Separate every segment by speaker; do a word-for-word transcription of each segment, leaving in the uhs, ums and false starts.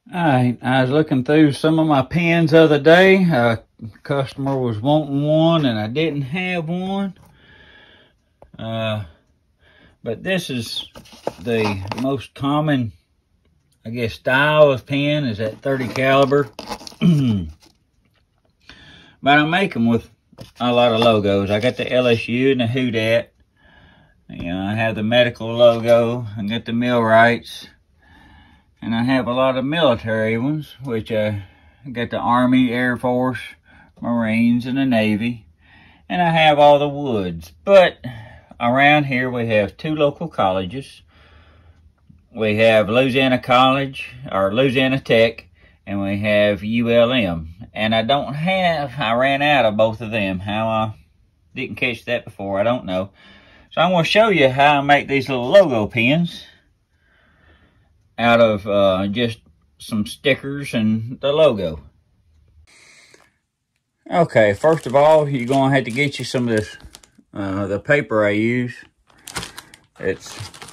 Speaker 1: Alright, I was looking through some of my pens the other day. A customer was wanting one and I didn't have one. Uh, but this is the most common, I guess, style of pen is that thirty caliber. But I make them with a lot of logos. I got the L S U and the Houdat. You know, I have the medical logo. I got the Millwrights. And I have a lot of military ones, which uh, I got the Army, Air Force, Marines, and the Navy. And I have all the woods. But around here we have two local colleges. We have Louisiana College, or Louisiana Tech, and we have U L M. And I don't have, I ran out of both of them. How I didn't catch that before, I don't know. So I'm going to show you how I make these little logo pens out of uh, just some stickers and the logo. Okay, first of all, you're going to have to get you some of this, uh, the paper I use. It's,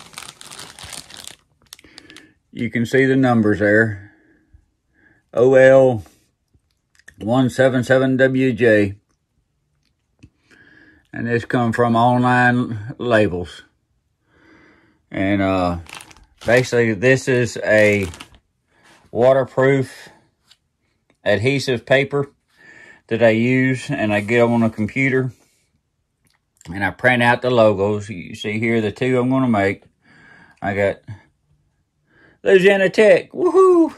Speaker 1: you can see the numbers there. O L one seventy-seven W J. And this comes from Online Labels. And uh, basically this is a waterproof adhesive paper that I use, and I get on a computer and I print out the logos. You see here the two I'm going to make. I got Louisiana Tech, woohoo,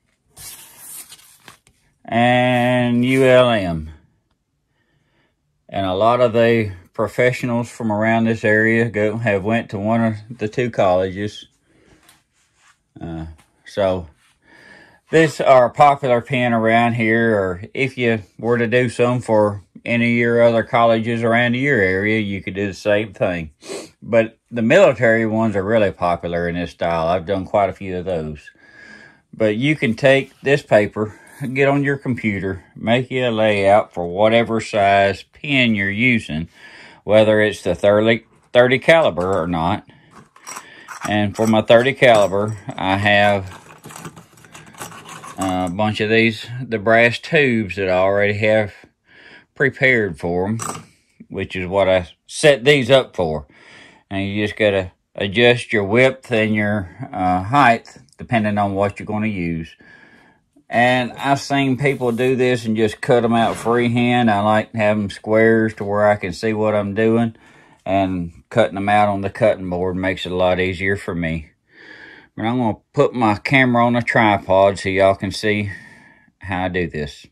Speaker 1: and U L M. And a lot of the professionals from around this area go have went to one of the two colleges. Uh, so this are a popular pen around here, or if you were to do some for any of your other colleges around your area, you could do the same thing. But the military ones are really popular in this style. I've done quite a few of those. But you can take this paper, get on your computer, make you a layout for whatever size pen you're using, whether it's the thirty caliber or not. And for my thirty caliber, I have a bunch of these, the brass tubes that I already have prepared for them, which is what I set these up for. And you just got to adjust your width and your uh, height depending on what you're going to use. And I've seen people do this and just cut them out freehand. I like having squares to where I can see what I'm doing. And cutting them out on the cutting board makes it a lot easier for me. But I'm going to put my camera on a tripod so y'all can see how I do this.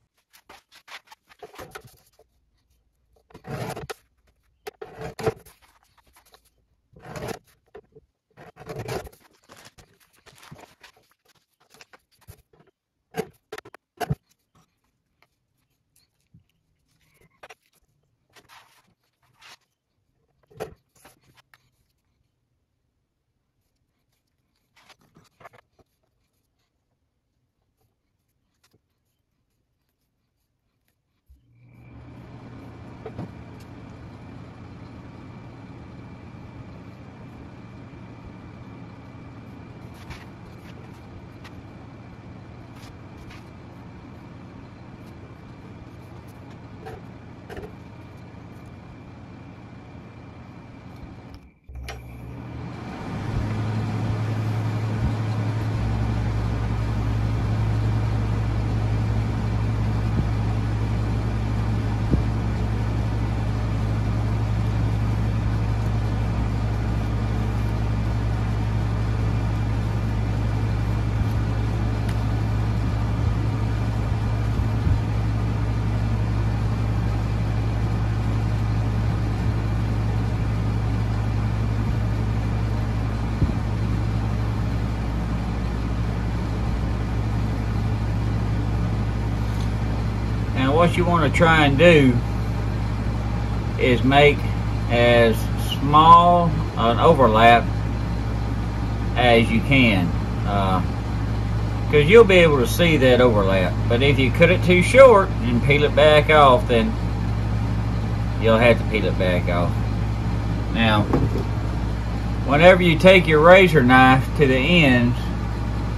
Speaker 1: Now what you want to try and do is make as small an overlap as you can, because uh, you'll be able to see that overlap. But if you cut it too short and peel it back off, then you'll have to peel it back off. Now, whenever you take your razor knife to the ends,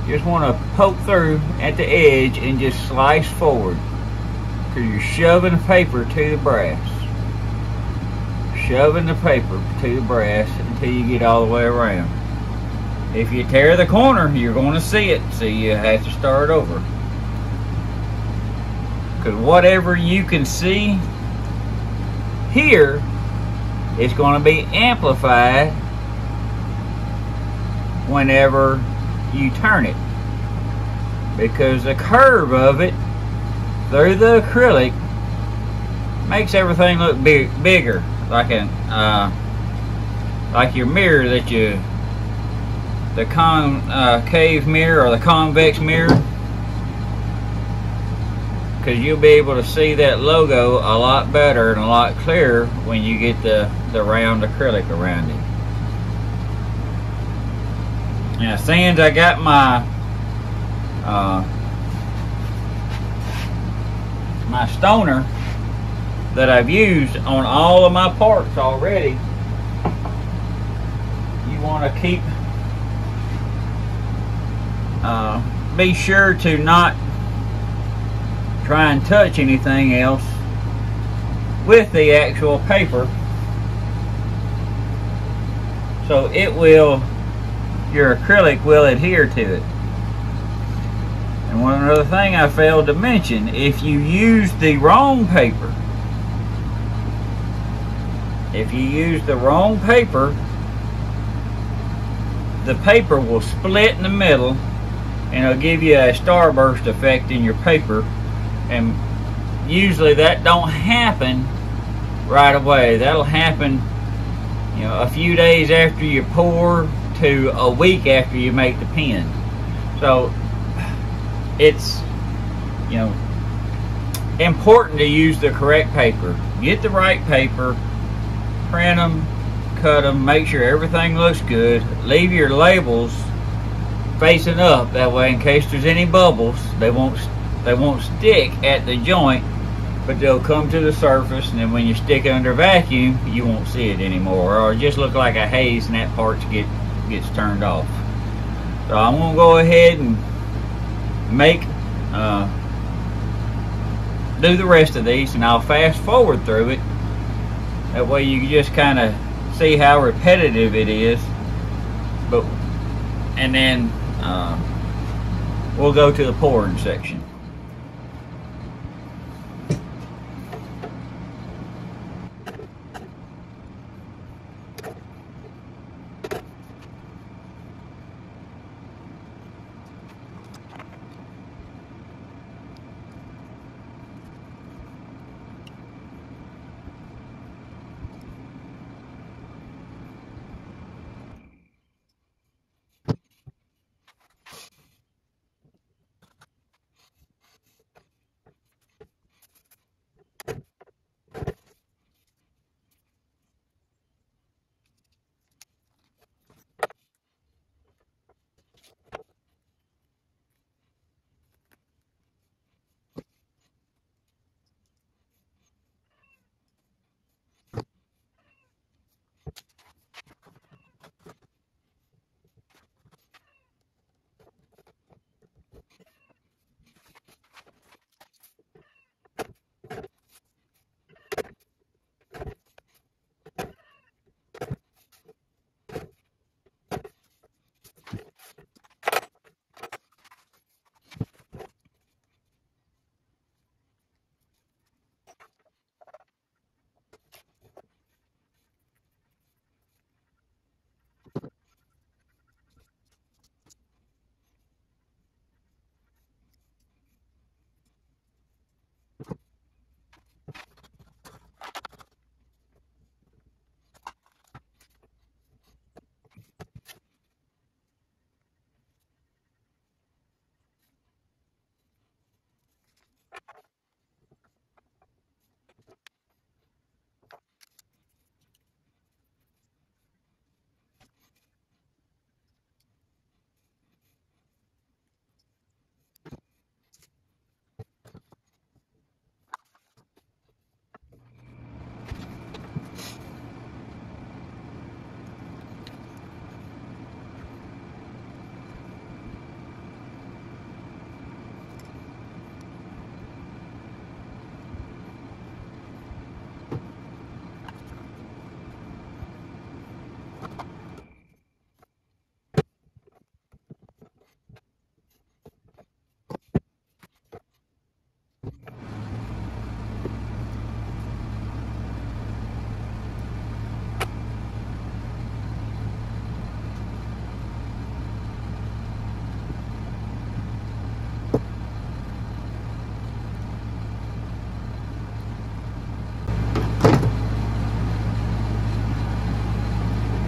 Speaker 1: just want to poke through at the edge and just slice forward, because you're shoving the paper to the brass. Shoving the paper to the brass until you get all the way around. If you tear the corner, you're going to see it, so you have to start over. Because whatever you can see here is going to be amplified whenever you turn it, because the curve of it through the acrylic makes everything look big, bigger, like an uh, like your mirror that you, the concave uh, mirror or the convex mirror, because you'll be able to see that logo a lot better and a lot clearer when you get the the round acrylic around it. Now, since I got my uh, my stoner that I've used on all of my parts already, you want to keep uh, be sure to not try and touch anything else with the actual paper, so it will, your acrylic will adhere to it. And one other thing I failed to mention, if you use the wrong paper, if you use the wrong paper, the paper will split in the middle and it'll give you a starburst effect in your paper, and usually that don't happen right away. That'll happen, you know, a few days after you pour to a week after you make the pen. So it's, you know, important to use the correct paper. Get the right paper, print them, cut them, make sure everything looks good. Leave your labels facing up, that way in case there's any bubbles, they won't they won't stick at the joint, but they'll come to the surface, and then when you stick it under vacuum, you won't see it anymore, or it just look like a haze and that part get gets turned off. So I'm gonna go ahead and make uh, do the rest of these, and I'll fast forward through it. That way you can just kind of see how repetitive it is. But and then uh, we'll go to the pouring section.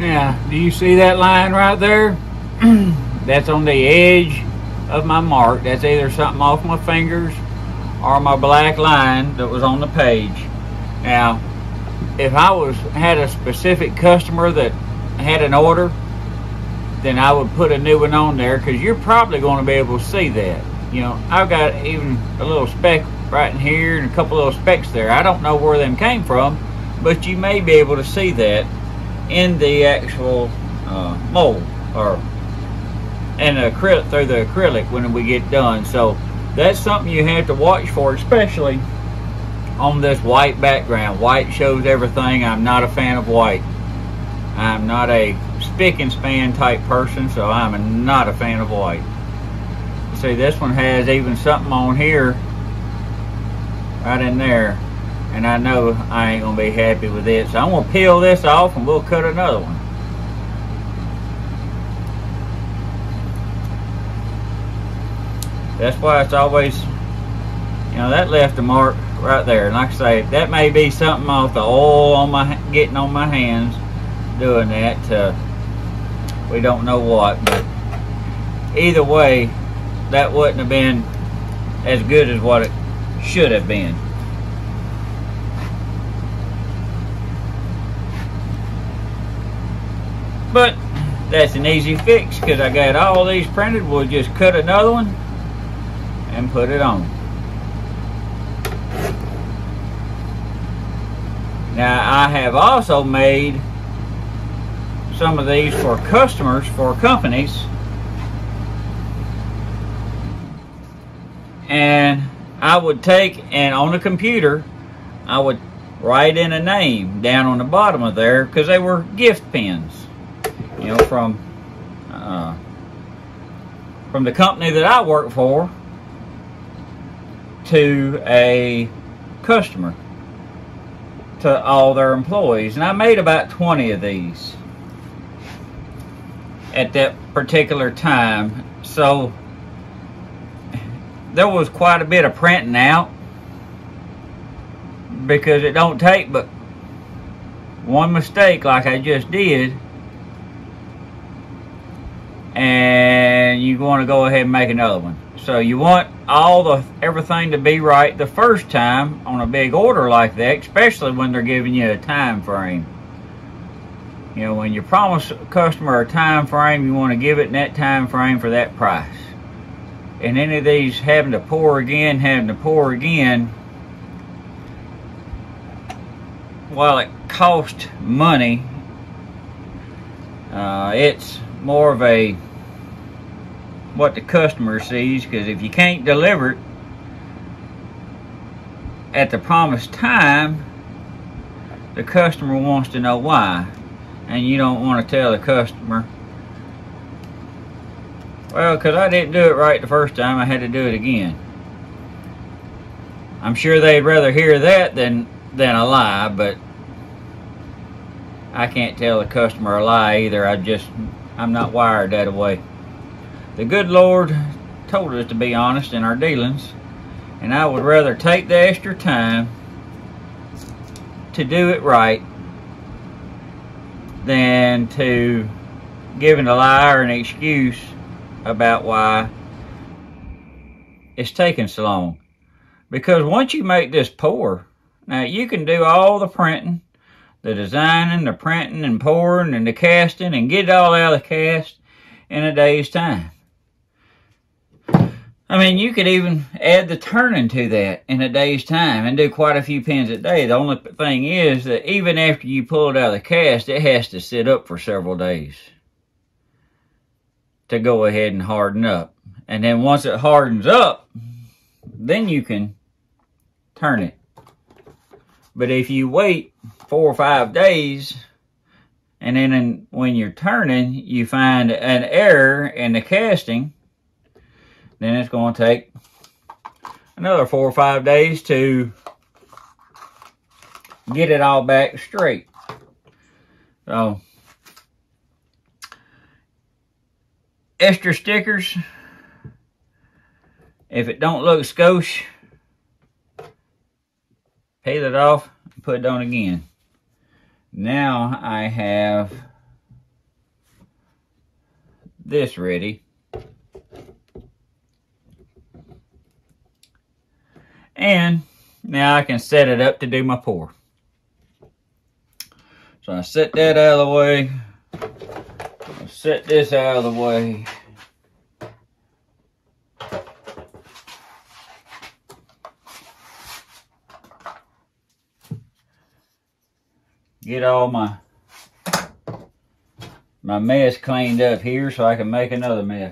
Speaker 1: Now, do you see that line right there? That's on the edge of my mark. That's either something off my fingers or my black line that was on the page. Now, if I was had a specific customer that had an order, then I would put a new one on there, because you're probably going to be able to see that. You know, I've got even a little speck right in here and a couple little specks there. I don't know where them came from, but you may be able to see that in the actual uh, mold, or in the acrylic, through the acrylic when we get done. So that's something you have to watch for, especially on this white background. White shows everything. I'm not a fan of white. I'm not a spick and span type person, so I'm not a fan of white. See, this one has even something on here right in there, and I know I ain't gonna be happy with it, so I'm gonna peel this off and we'll cut another one. That's why it's always, you know, that left a mark right there. And like I say, that may be something off the oil on my getting on my hands doing that. Uh, we don't know what, but either way, that wouldn't have been as good as what it should have been. But that's an easy fix, because I got all these printed. We'll just cut another one and put it on. Now, I have also made some of these for customers, for companies, and I would take, and on the computer I would write in a name down on the bottom of there, because they were gift pins, you know, from uh, from the company that I work for to a customer, to all their employees. And I made about twenty of these at that particular time. So there was quite a bit of printing out, because it don't take but one mistake like I just did, and you want to go ahead and make another one. So you want all the everything to be right the first time on a big order like that, especially when they're giving you a time frame. You know, when you promise a customer a time frame, you want to give it in that time frame for that price. And any of these having to pour again, having to pour again, while it costs money, uh, it's more of a what the customer sees, because if you can't deliver it at the promised time, the customer wants to know why, and you don't want to tell the customer, well, because I didn't do it right the first time, I had to do it again. I'm sure they'd rather hear that than than a lie, but I can't tell the customer a lie either. I just I'm not wired that way. The good Lord told us to be honest in our dealings, and I would rather take the extra time to do it right than to give a lie or an excuse about why it's taking so long. Because once you make this pour, now you can do all the printing, the designing, the printing and pouring and the casting, and get it all out of the cast in a day's time. I mean, you could even add the turning to that in a day's time and do quite a few pins a day. The only thing is that even after you pull it out of the cast, it has to sit up for several days to go ahead and harden up. And then once it hardens up, then you can turn it. But if you wait four or five days, and then in, when you're turning, you find an error in the casting, then it's going to take another four or five days to get it all back straight. So, extra stickers, if it don't look skosh, peel it off and put it on again. Now I have this ready. And now I can set it up to do my pour. So I set that out of the way. I'll set this out of the way. Get all my my mess cleaned up here so I can make another mess.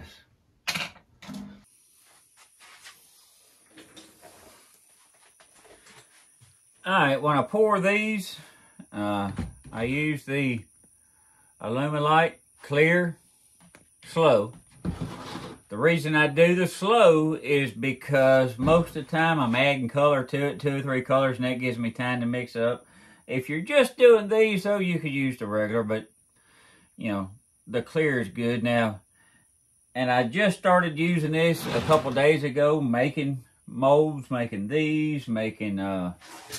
Speaker 1: Alright, when I pour these, uh, I use the Alumilite Clear Slow. The reason I do the slow is because most of the time I'm adding color to it, two or three colors, and that gives me time to mix up. If you're just doing these, though, you could use the regular, but, you know, the clear is good now. And I just started using this a couple days ago, making molds, making these, making uh,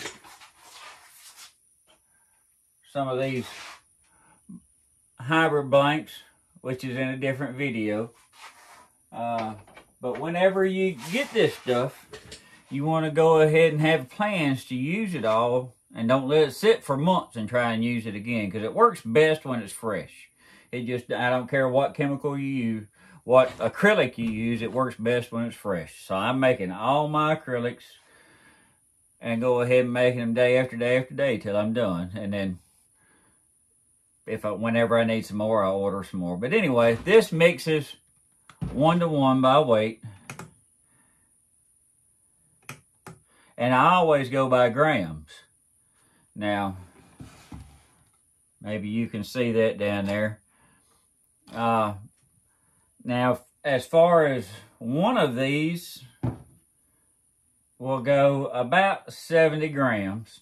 Speaker 1: some of these hybrid blanks, which is in a different video. Uh, but whenever you get this stuff, you want to go ahead and have plans to use it all, and don't let it sit for months and try and use it again, because it works best when it's fresh. It just, I don't care what chemical you use, what acrylic you use, it works best when it's fresh. So I'm making all my acrylics and go ahead and making them day after day after day till I'm done. And then if I, whenever I need some more, I'll order some more. But anyway, this mixes one to one by weight. And I always go by grams. Now, maybe you can see that down there. Uh, now, as far as one of these will go about seventy grams.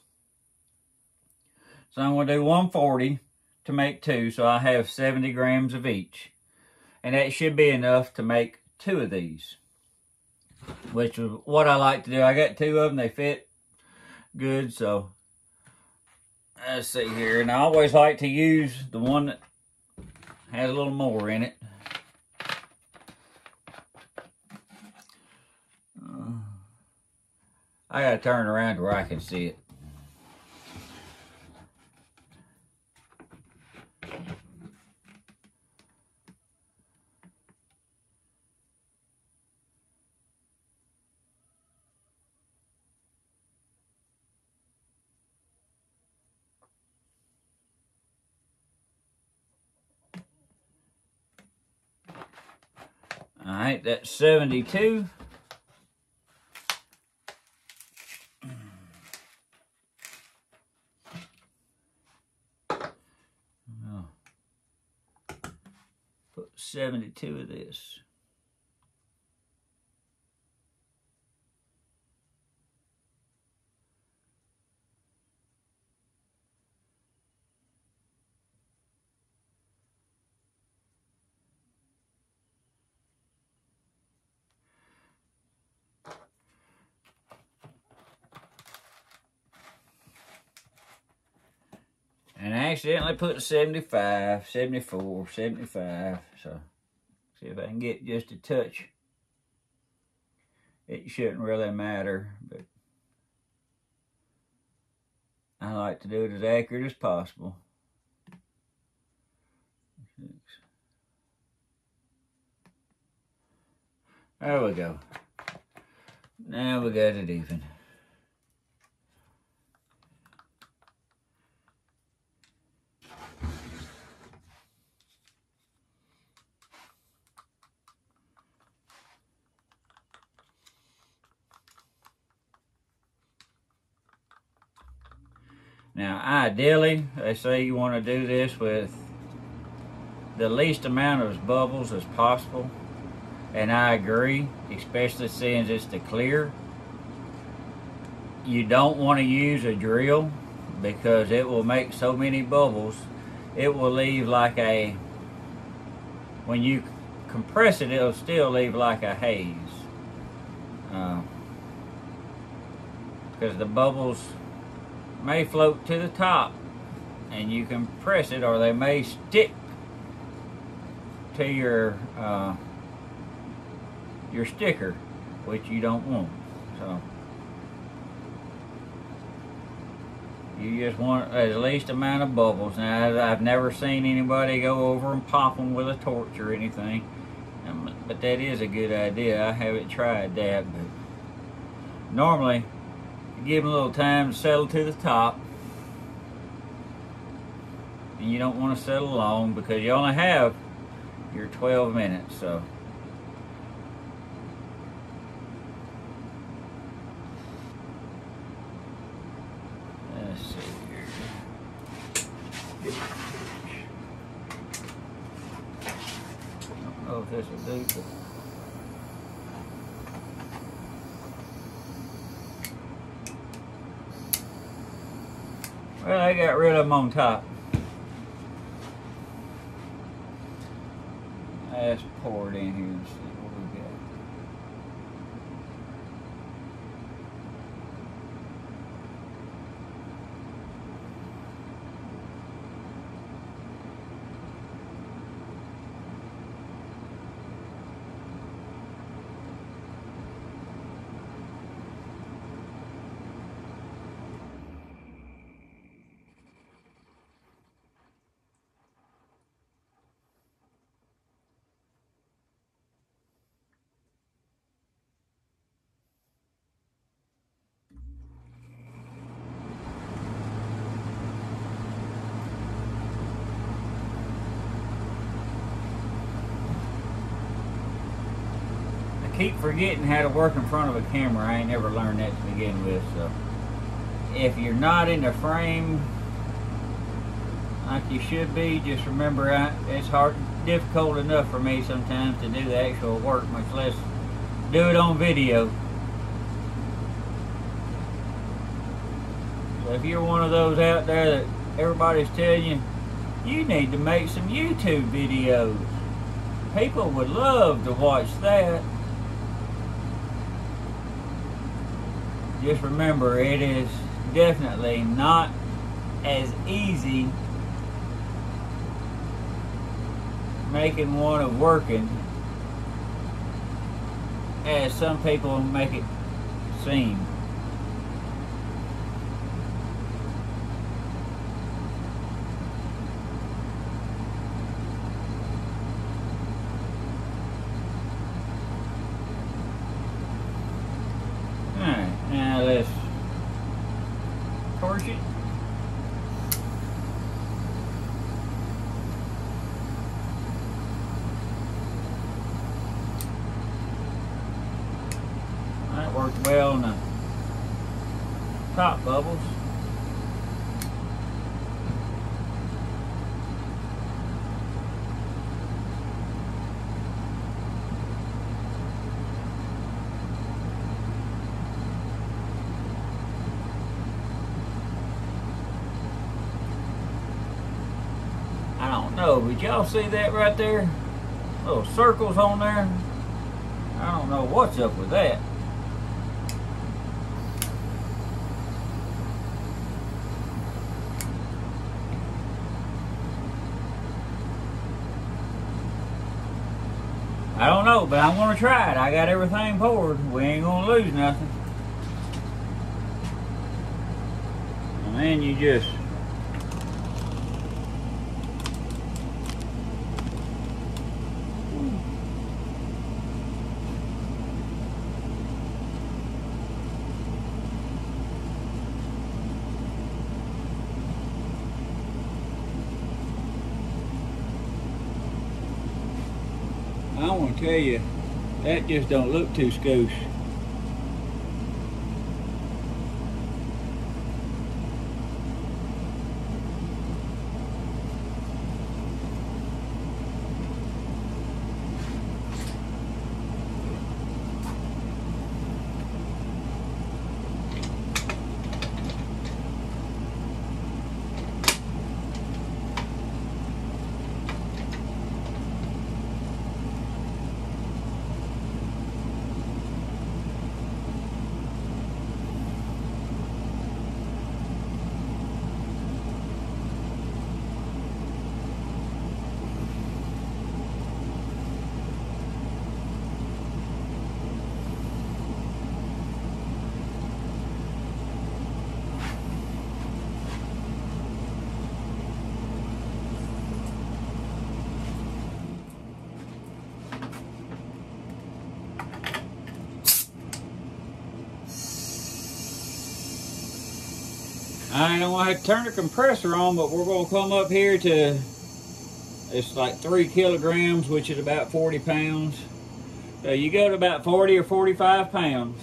Speaker 1: So I'm going to do one forty to make two, so I have seventy grams of each. And that should be enough to make two of these, which is what I like to do. I got two of them, they fit good, so let's see here. And I always like to use the one that has a little more in it. Uh, I gotta turn around where I can see it. All right, that's seventy-two. Oh. Put seventy-two of this. And I accidentally put seventy-five, seventy-four, seventy-five. So, see if I can get just a touch. It shouldn't really matter, but I like to do it as accurate as possible. There we go. Now we got it even. Now, ideally, they say you want to do this with the least amount of bubbles as possible. And I agree, especially since it's the clear. You don't want to use a drill because it will make so many bubbles. It will leave like a, when you compress it, it'll still leave like a haze. Uh, because the bubbles may float to the top and you can press it, or they may stick to your uh, your sticker, which you don't want. So you just want at least amount of bubbles. Now, I've never seen anybody go over and pop them with a torch or anything, um, but that is a good idea. I haven't tried that, but normally you give them a little time to settle to the top. And you don't want to settle long because you only have your twelve minutes. So let's see here. I don't know if this will do, but well, I got rid of them on top. Let's pour it in here and see what we got. Keep forgetting how to work in front of a camera. I ain't never learned that to begin with. So if you're not in the frame like you should be, just remember I, it's hard, difficult enough for me sometimes to do the actual work, much less do it on video. So if you're one of those out there that everybody's telling you, you need to make some YouTube videos, people would love to watch that. Just remember, it is definitely not as easy making one of working as some people make it seem. Now let's torch it. That worked well on the top bubbles. I don't know, but y'all see that right there? Little circles on there. I don't know what's up with that. I don't know, but I'm gonna try it. I got everything poured. We ain't gonna lose nothing. And then you just I want to tell you, that just don't look too skosh. I don't want to have to turn the compressor on, but we're going to come up here to, it's like three kilograms, which is about forty pounds. So you go to about forty or forty-five pounds.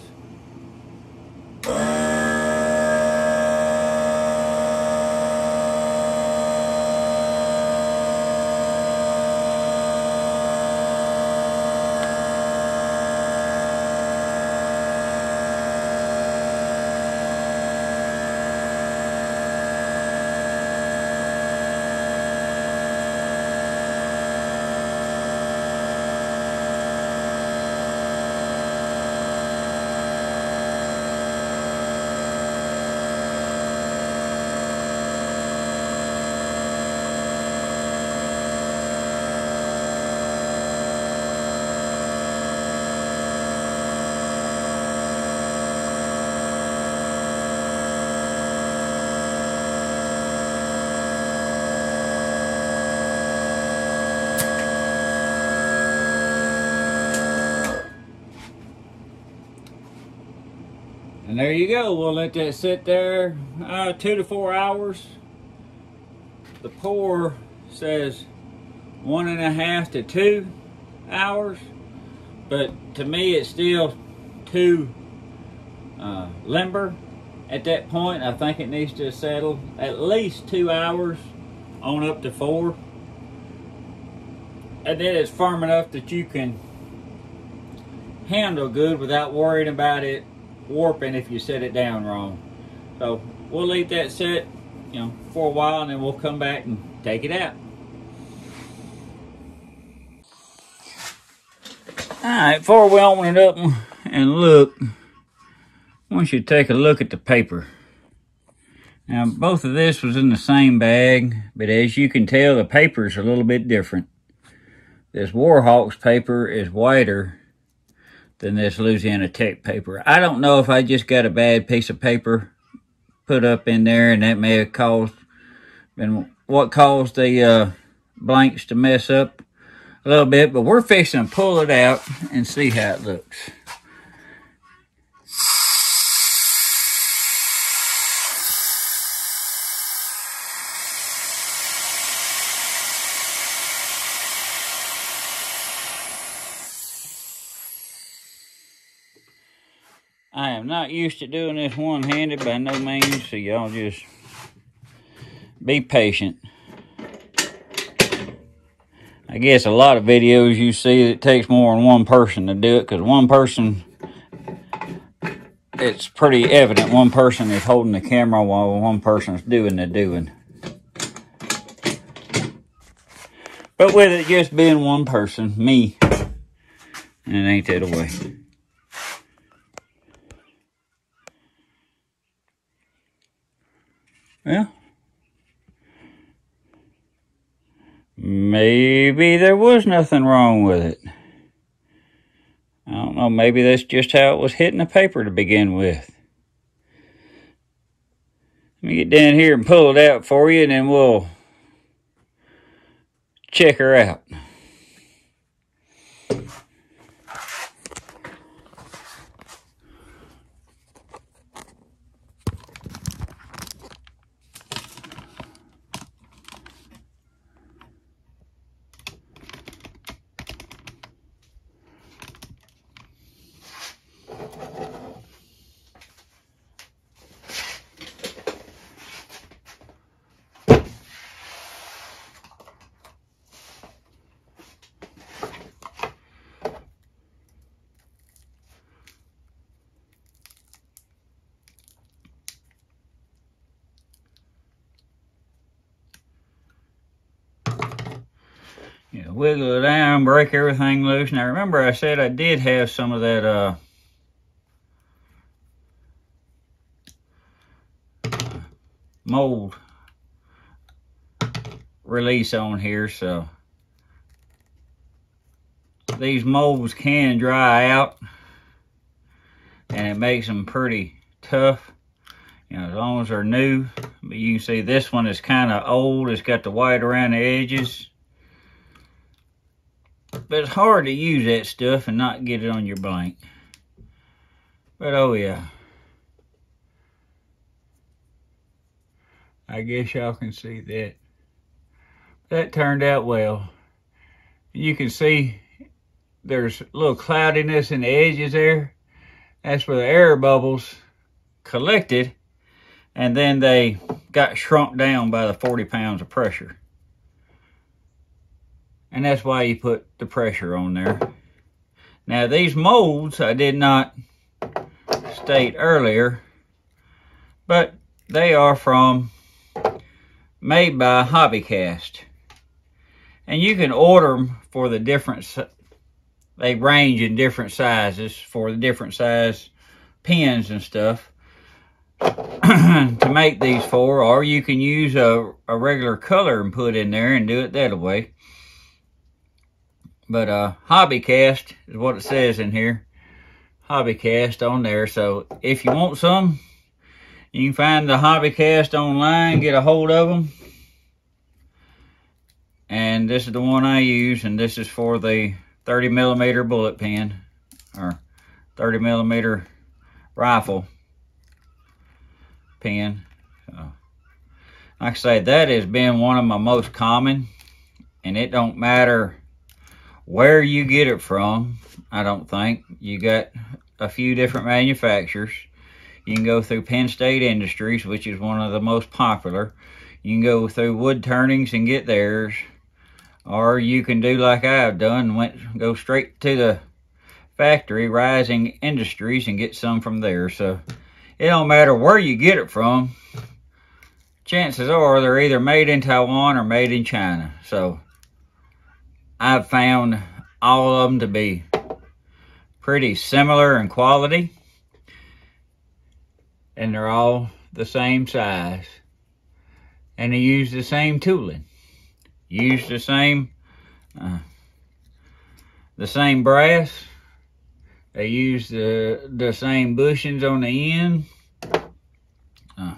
Speaker 1: And there you go. We'll let that sit there uh, two to four hours. The pour says one and a half to two hours, but to me it's still too uh, limber. At that point, I think it needs to settle at least two hours on up to four. And then it's firm enough that you can handle good without worrying about it warping if you set it down wrong. So we'll leave that set, you know, for a while, and then we'll come back and take it out. Alright, before we open it up and look, I want you to take a look at the paper. Now, both of this was in the same bag, but as you can tell, the paper is a little bit different. This Warhawks paper is whiter than this Louisiana Tech paper. I don't know if I just got a bad piece of paper put up in there, and that may have caused, and what caused the uh, blanks to mess up a little bit, but we're fixing to pull it out and see how it looks. I am not used to doing this one-handed by no means, so y'all just be patient. I guess a lot of videos you see, it takes more than one person to do it, because one person, it's pretty evident one person is holding the camera while one person is doing the doing. But with it just being one person, me, and it ain't that way. Well, maybe there was nothing wrong with it. I don't know, maybe that's just how it was hitting the paper to begin with. Let me get down here and pull it out for you, and then we'll check her out. Yeah, wiggle it down, break everything loose. Now remember I said I did have some of that uh, mold release on here, so these molds can dry out and it makes them pretty tough, you know, as long as they're new. But you can see this one is kind of old. It's got the white around the edges. But it's hard to use that stuff and not get it on your blank. But oh yeah. I guess y'all can see that. That turned out well. You can see there's a little cloudiness in the edges there. That's where the air bubbles collected, and then they got shrunk down by the forty pounds of pressure. And that's why you put the pressure on there. Now these molds I did not state earlier, but they are from, made by Hobbycast. And you can order them for the different, they range in different sizes for the different size pins and stuff to make these for, or you can use a, a regular color and put in there and do it that way. But uh, Hobbycast is what it says in here. Hobbycast on there. So if you want some, you can find the Hobbycast online, get a hold of them. And this is the one I use, and this is for the thirty millimeter bullet pin, or thirty millimeter rifle pin. So, like I say, that has been one of my most common, and it don't matter where you get it from. I don't think. You got a few different manufacturers. You can go through Penn State Industries, which is one of the most popular. You can go through Wood Turnings and get theirs. Or you can do like I've done, went go straight to the factory, Rising Industries, and get some from there. So it don't matter where you get it from. Chances are they're either made in Taiwan or made in China. So I've found all of them to be pretty similar in quality, and they're all the same size, and they use the same tooling, use the same uh, the same brass. They use the the same bushings on the end. Uh,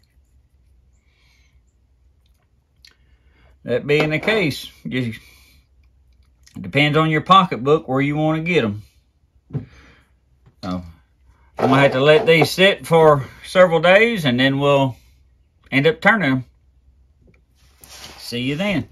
Speaker 1: that being the case, just it depends on your pocketbook where you want to get them. So I'm gonna have to let these sit for several days, and then we'll end up turning them. See you then.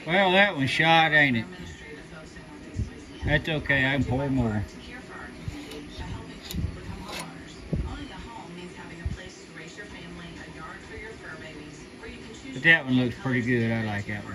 Speaker 1: Well, that one's shot, ain't it? That's okay, I can pour more. But that one looks pretty good. I like that one.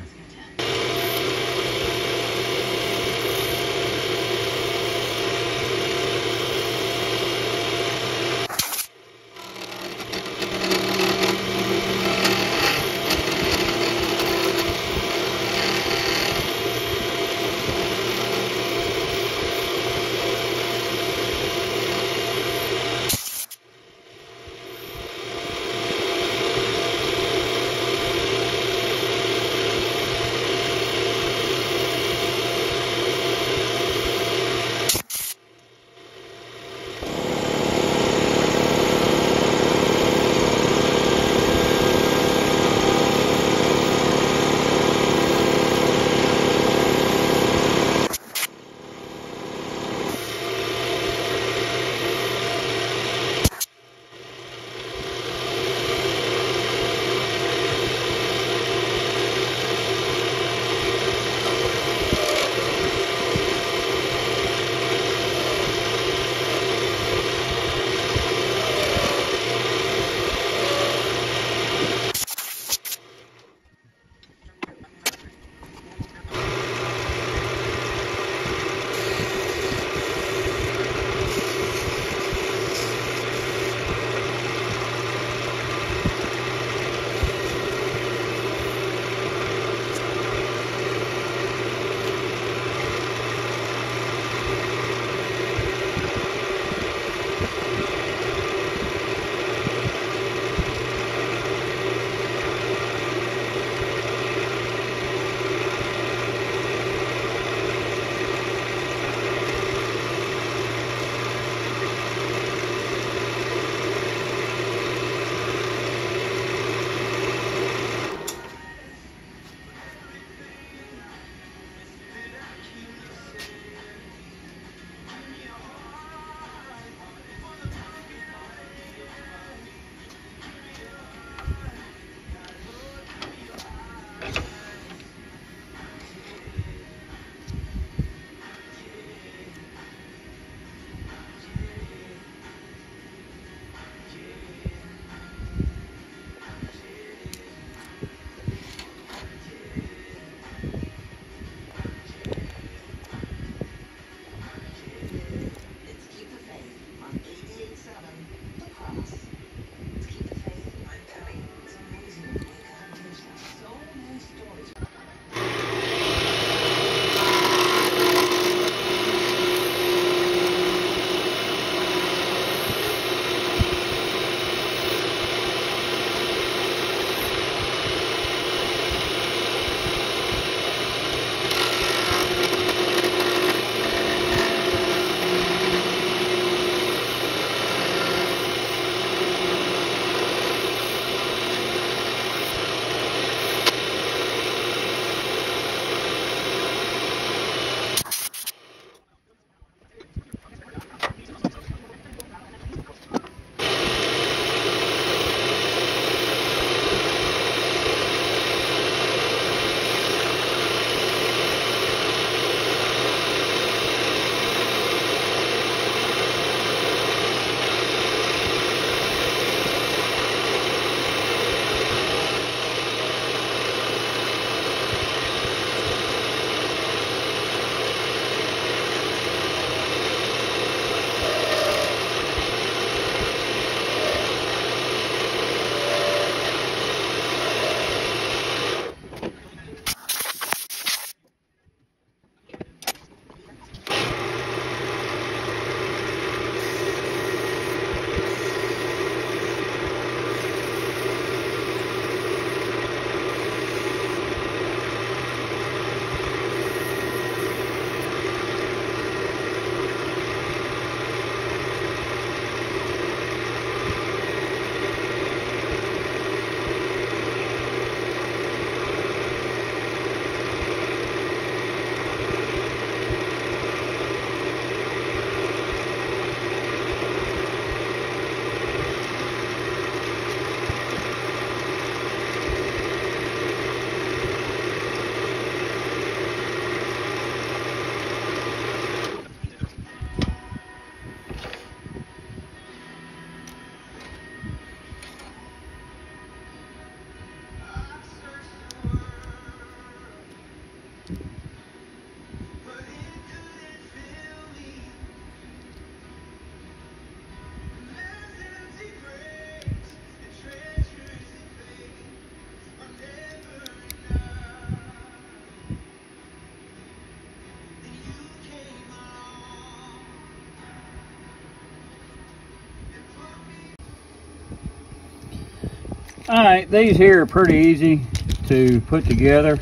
Speaker 1: All right, these here are pretty easy to put together.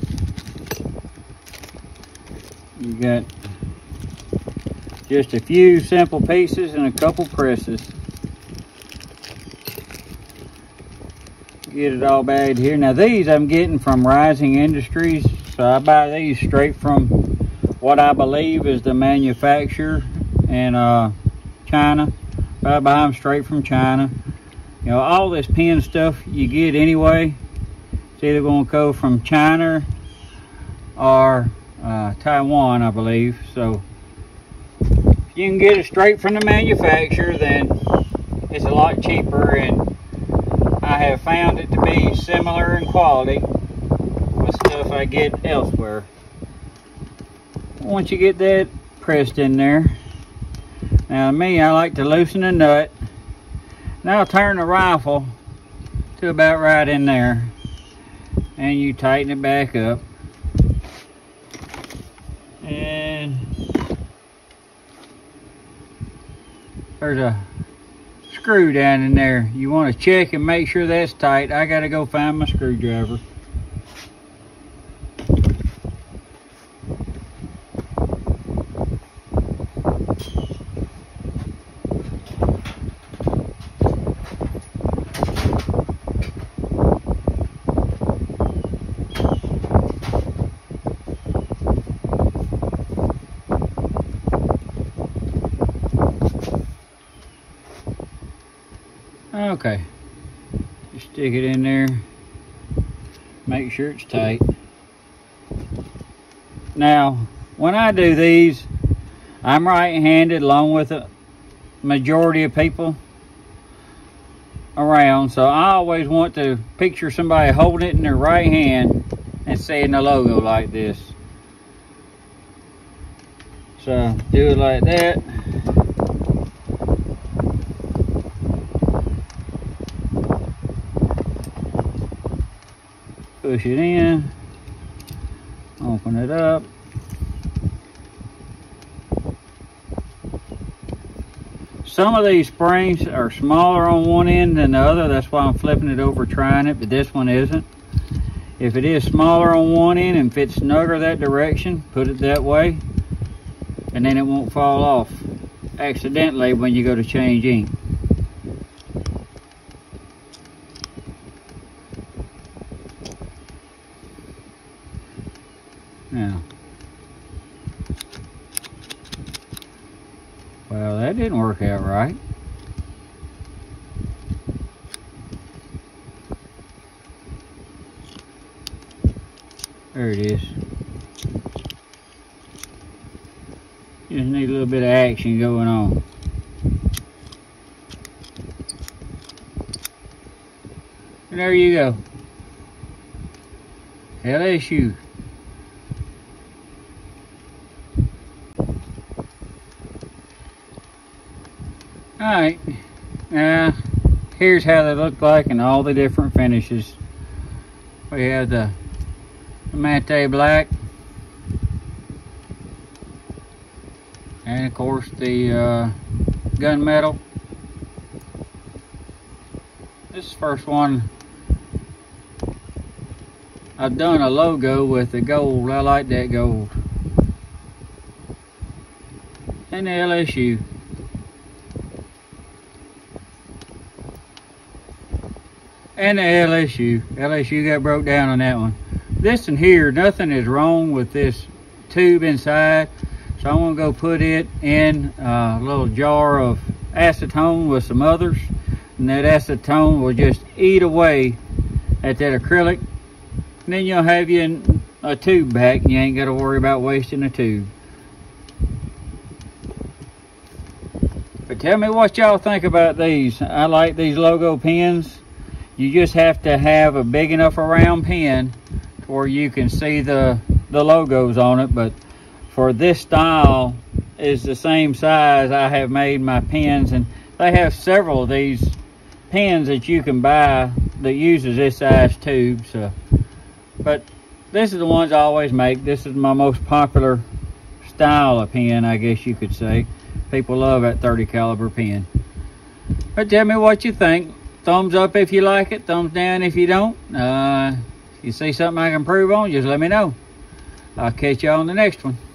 Speaker 1: You got just a few simple pieces and a couple presses. Get it all bagged here. Now these I'm getting from Rising Industries, so I buy these straight from what I believe is the manufacturer in uh, China. I buy them straight from China. You know, all this pin stuff you get anyway, it's either going to go from China or uh, Taiwan, I believe. So if you can get it straight from the manufacturer, then it's a lot cheaper, and I have found it to be similar in quality with stuff I get elsewhere. Once you get that pressed in there, now me, I like to loosen the nut. Now turn the rifle to about right in there, and you tighten it back up. And there's a screw down in there. You want to check and make sure that's tight. I gotta go find my screwdriver. Okay, just stick it in there, make sure it's tight. Now, when I do these, I'm right-handed along with the majority of people around, so I always want to picture somebody holding it in their right hand and seeing the logo like this. So, do it like that. Push it in, open it up. Some of these springs are smaller on one end than the other. That's why I'm flipping it over trying it, but this one isn't. If it is smaller on one end and fits snugger that direction, put it that way, and then it won't fall off accidentally when you go to change ink. Now, well, that didn't work out right. There it is. Just need a little bit of action going on. And there you go. L S U. Alright, now here's how they look like in all the different finishes. We have the matte black, and of course the uh, gunmetal. This is the first one I've done a logo with the gold. I like that gold. And the L S U. And the L S U. L S U got broke down on that one. This one here, nothing is wrong with this tube inside. So I'm gonna go put it in a little jar of acetone with some others. And that acetone will just eat away at that acrylic. And then you'll have you a tube back, and you ain't gotta worry about wasting a tube. But tell me what y'all think about these. I like these logo pins. You just have to have a big enough around pen where you can see the, the logos on it. But for this style is the same size I have made my pens, and they have several of these pens that you can buy that uses this size tube. So, but this is the ones I always make. This is my most popular style of pen, I guess you could say. People love that thirty caliber pen. But tell me what you think. thumbs up if you like it, thumbs down if you don't. Uh, if you see something I can improve on, just let me know. I'll catch y'all on the next one.